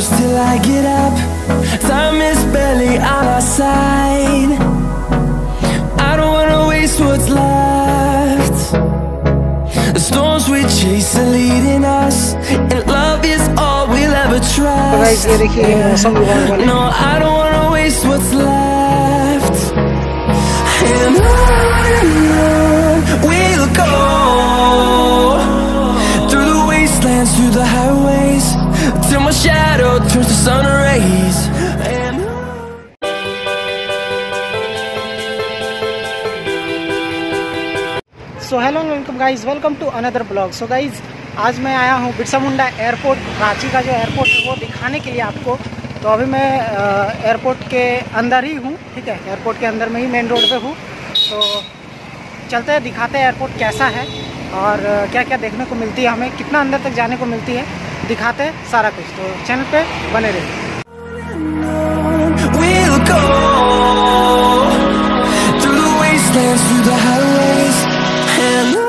close till I get up. Time is barely on our side. I don't wanna waste what's left. The storms we chase are leading us, and love is all we'll ever trust. तो guys ये देखिए मौसम विभाग वाले। No, I don't wanna waste what's left. And on we'll go, through the wastelands, through the highways, till my shadow turns to sun rays. And so hello welcome guys, welcome to another blog. So guys आज मैं आया हूँ Birsa Munda airport, Ranchi का जो airport है वो दिखाने के लिए आपको। तो अभी मैं एयरपोर्ट के अंदर ही हूँ, ठीक है, एयरपोर्ट के अंदर में ही मेन रोड पे हूँ। तो चलते हैं, दिखाते हैं एयरपोर्ट कैसा है और क्या क्या देखने को मिलती है, हमें कितना अंदर तक जाने को मिलती है, दिखाते हैं सारा कुछ। तो चैनल पे बने रहिए। we'll go, through the wastelands, through the highways, and on.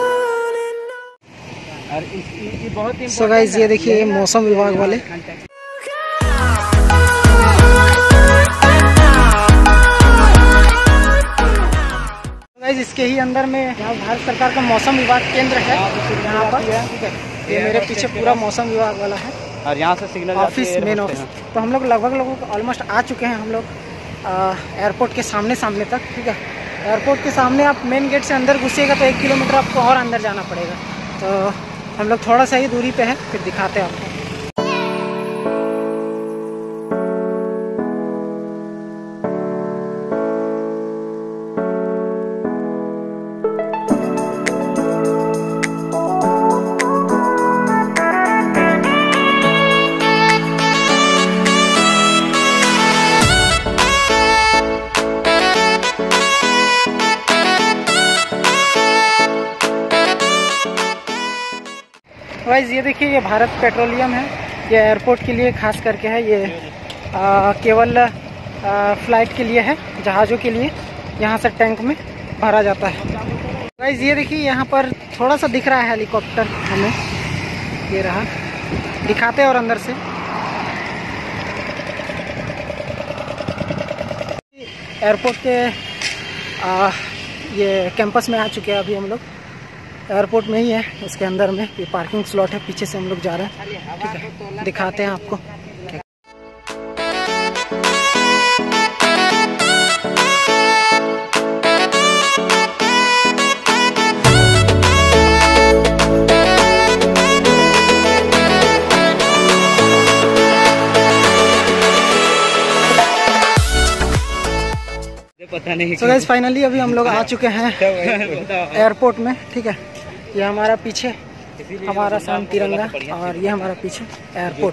So guys ये देखिए मौसम विभाग वाले। गाइज इसके ही अंदर में यहाँ भारत सरकार का मौसम विभाग केंद्र है, यहाँ पर, ठीक है। ये मेरे पीछे पूरा मौसम विभाग वाला है और यहाँ से सिग्नल ऑफिस, मेन ऑफिस। तो हम लोग लगभग ऑलमोस्ट आ चुके हैं हम लोग एयरपोर्ट के सामने तक, ठीक है। एयरपोर्ट के सामने आप मेन गेट से अंदर घुसिएगा तो 1 किलोमीटर आपको और अंदर जाना पड़ेगा। तो हम लोग थोड़ा सा ही दूरी पे है, फिर दिखाते हैं आपको। गाइस ये देखिए ये भारत पेट्रोलियम है, ये एयरपोर्ट के लिए खास करके है, ये केवल फ्लाइट के लिए है, जहाज़ों के लिए यहाँ से टैंक में भरा जाता है। गाइस ये देखिए यहाँ पर थोड़ा सा दिख रहा है हेलीकॉप्टर हमें, ये रहा, दिखाते हैं और अंदर से। एयरपोर्ट के ये कैंपस में आ चुके हैं अभी हम लोग, एयरपोर्ट में ही है, इसके अंदर में ये पार्किंग स्लॉट है, पीछे से हम लोग जा रहे हैं, ठीक है, दिखाते हैं आपको। पता नहीं। सो गाइस फाइनली अभी हम लोग आ चुके हैं एयरपोर्ट में, ठीक है। ये हमारा पीछे हमारा शान तिरंगा और ये हमारा पीछे एयरपोर्ट।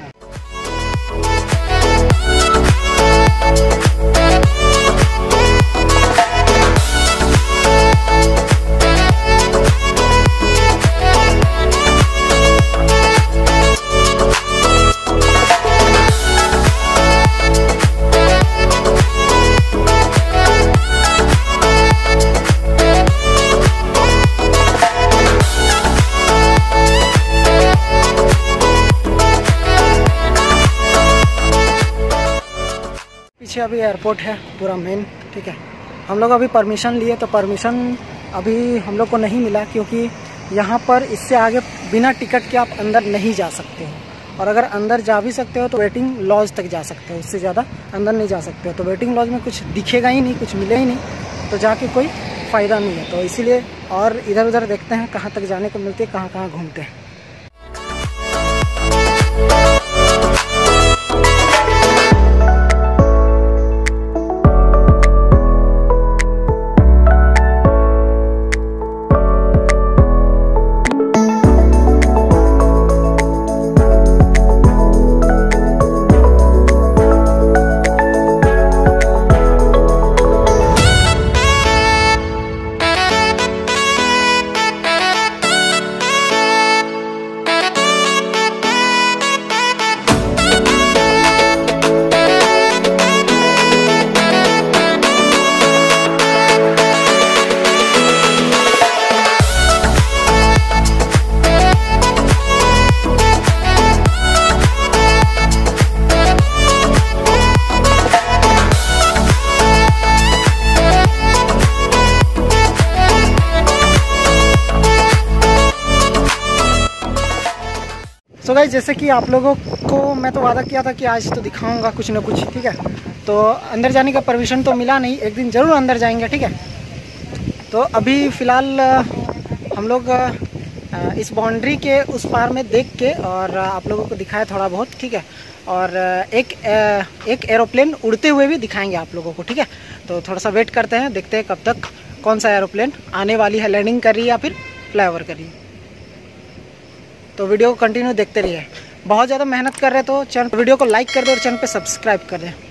पीछे अभी एयरपोर्ट है पूरा मेन, ठीक है। हम लोग अभी परमिशन लिए तो परमिशन अभी हम लोग को नहीं मिला, क्योंकि यहाँ पर इससे आगे बिना टिकट के आप अंदर नहीं जा सकते हो, और अगर अंदर जा भी सकते हो तो वेटिंग लॉज तक जा सकते हो, उससे ज़्यादा अंदर नहीं जा सकते हो। तो वेटिंग लॉज में कुछ दिखेगा ही नहीं, कुछ मिले ही नहीं, तो जाके कोई फ़ायदा नहीं है। तो इसीलिए और इधर उधर देखते हैं कहाँ तक जाने को मिलती है, कहाँ कहाँ घूमते हैं। गाइस जैसे कि आप लोगों को मैं तो वादा किया था कि आज तो दिखाऊंगा कुछ ना कुछ, ठीक है। तो अंदर जाने का परमिशन तो मिला नहीं, एक दिन ज़रूर अंदर जाएंगे, ठीक है। तो अभी फ़िलहाल हम लोग इस बाउंड्री के उस पार में देख के और आप लोगों को दिखाया थोड़ा बहुत, ठीक है। और एक एरोप्लेन उड़ते हुए भी दिखाएंगे आप लोगों को, ठीक है। तो थोड़ा सा वेट करते हैं, देखते हैं कब तक कौन सा एरोप्लेन आने वाली है, लैंडिंग कर रही है या फिर फ्लाईओवर कर रही है। तो वीडियो को कंटिन्यू देखते रहिए। बहुत ज़्यादा मेहनत कर रहे तो चैनल वीडियो को लाइक कर दे और चैनल पे सब्सक्राइब कर दें।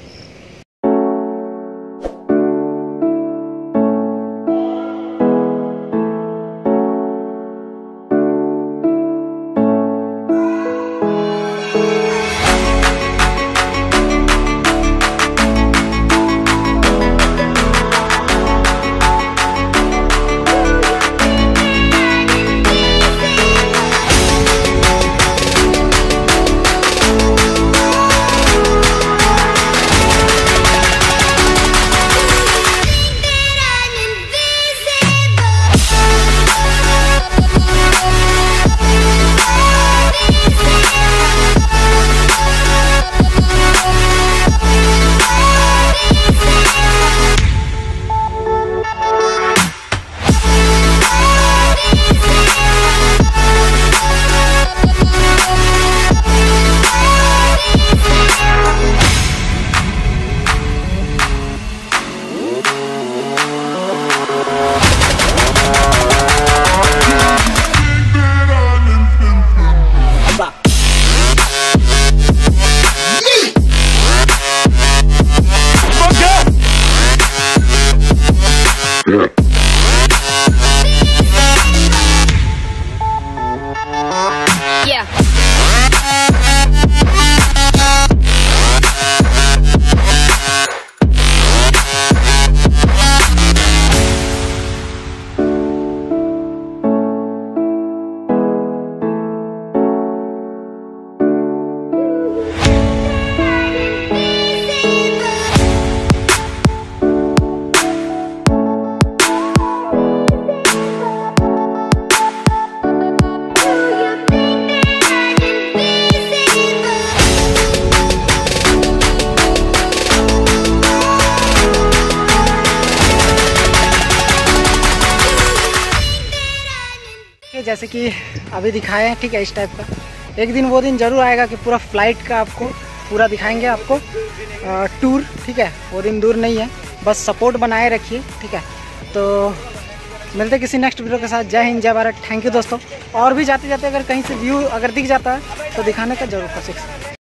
जैसे कि अभी दिखाए हैं, ठीक है, इस टाइप का। एक दिन वो दिन ज़रूर आएगा कि पूरा फ्लाइट का आपको पूरा दिखाएंगे आपको टूर, ठीक है। वो दिन दूर नहीं है, बस सपोर्ट बनाए रखिए, ठीक है। तो मिलते किसी नेक्स्ट वीडियो के साथ। जय हिंद, जय भारत, थैंक यू दोस्तों। और भी जाते जाते अगर कहीं से व्यू अगर दिख जाता है तो दिखाने का जरूर कोशिश।